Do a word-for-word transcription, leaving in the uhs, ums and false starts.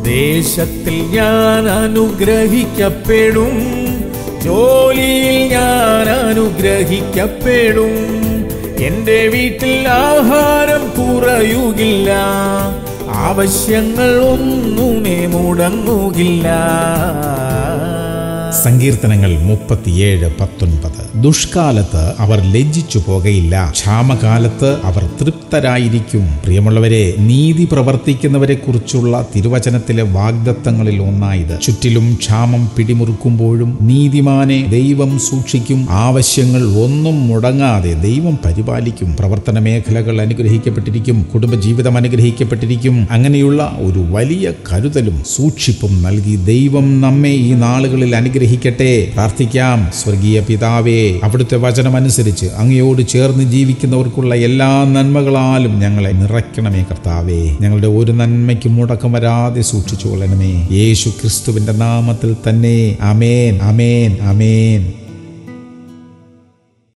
ദേശത്തിൽ ഞാൻ അനുഗ്രഹിക്കപ്പെടും, ജോലിയിൽ ഞാൻ അനുഗ്രഹിക്കപ്പെടും. എന്റെ വീട്ടിൽ ആഹാരം കുറയുകില്ല, ആവശ്യങ്ങൾ ഒന്നുമേ മുടങ്ങുകില്ല. സങ്കീർത്തനങ്ങൾ മുപ്പത്തിയേഴ് പത്തൊൻപത്. ദുഷ്കാലത്ത് അവർ ലജ്ജിച്ചു പോകയില്ല, ക്ഷാമകാലത്ത് അവർ തൃപ്തരായിരിക്കും. പ്രിയമുള്ളവരെ, നീതി പ്രവർത്തിക്കുന്നവരെ കുറിച്ചുള്ള തിരുവചനത്തിലെ വാഗ്ദത്തങ്ങളിൽ ഒന്നായത്. ചുറ്റിലും ക്ഷാമം പിടിമുറുക്കുമ്പോഴും നീതിമാനെ ദൈവം സൂക്ഷിക്കും, ആവശ്യങ്ങൾ ഒന്നും മുടങ്ങാതെ ദൈവം പരിപാലിക്കും. പ്രവർത്തന മേഖലകൾ അനുഗ്രഹിക്കപ്പെട്ടിരിക്കും, കുടുംബജീവിതം അനുഗ്രഹിക്കപ്പെട്ടിരിക്കും. അങ്ങനെയുള്ള ഒരു വലിയ കരുതലും സൂക്ഷിപ്പും നൽകി ദൈവം നമ്മെ ഈ നാളുകളിൽ അനുഗ്രഹിക്കട്ടെ. പ്രാർത്ഥിക്കാം. സ്വർഗീയ പിതാവേ, അവിടുത്തെ വചനമനുസരിച്ച് അങ്ങയോട് ചേർന്ന് ജീവിക്കുന്നവർക്കുള്ള എല്ലാ നന്മകളാലും ഞങ്ങളെ നിറയ്ക്കണമേ കർത്താവേ. ഞങ്ങളുടെ ഒരു നന്മയ്ക്കും മുടക്കം വരാതെ സൂക്ഷിച്ചു കൊള്ളണമേ. യേശു ക്രിസ്തുവിന്റെ നാമത്തിൽ തന്നെ. ആമേൻ, ആമേൻ, ആമേൻ.